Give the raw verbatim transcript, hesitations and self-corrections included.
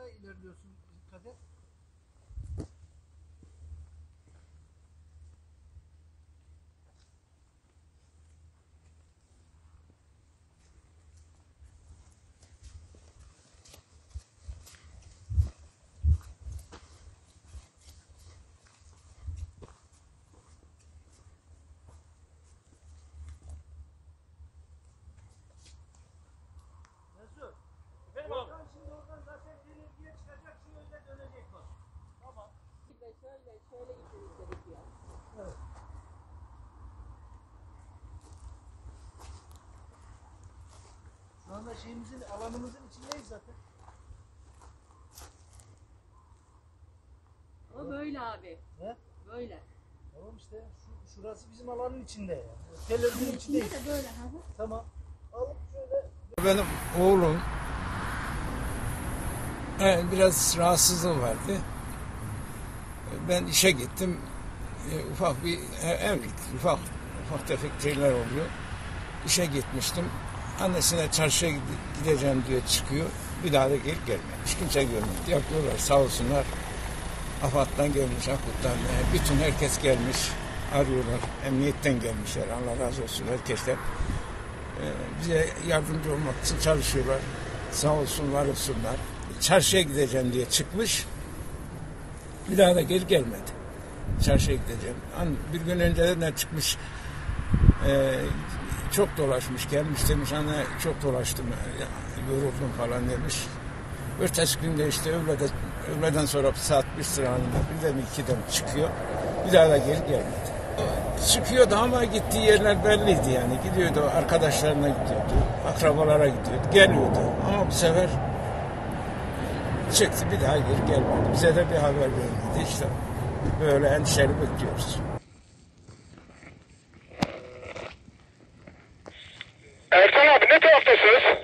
Nereye ilerliyorsun Kader? Şöyle, şöyle gitmemiz gerekiyor. Evet. Şu anda şeyimizin, alanımızın içindeyiz zaten. O böyle abi. He? Böyle. Tamam işte, şu, şurası bizim alanın içinde yani. Televizyon içindeyiz. İçinde de böyle. Hı hı. Tamam. Alıp şöyle. Benim oğlum e, biraz rahatsızlığı vardı. Ben işe gittim. E, ufak bir e, evlilik, ufak ufak tefek şeyler oluyor. İşe gitmiştim. Annesine çarşıya gideceğim diye çıkıyor. Bir daha da geri gelmemiş. Kimse görmedi. Yapıyorlar sağ olsunlar. AFAD'dan gelmiş, AKUT'tan. E, bütün herkes gelmiş. Arıyorlar. Emniyetten gelmişler. Allah razı olsun herkesten. Bize yardımcı olmak için çalışıyorlar. Sağ olsun, var olsunlar. Çarşıya gideceğim diye çıkmış. Bir daha da geri gelmedi. Çarşıya gideceğim. Bir gün önceden de çıkmış. Ee, çok dolaşmış. Gelmiş demiş, anne çok dolaştım. Yoruldum falan demiş. Ertesi günde işte öğleden, öğleden sonra saat bir sıralarında birden ikiden çıkıyor. Bir daha da geri gelmedi. Çıkıyordu ama gittiği yerler belliydi yani. Gidiyordu, arkadaşlarına gidiyordu, akrabalara gidiyordu, geliyordu. Ama bu sefer çıktı, bir daha geri gelmedi. Bize de bir haber vermedi. İşte böyle endişeli bekliyoruz. Ertan abi ne taraftasınız?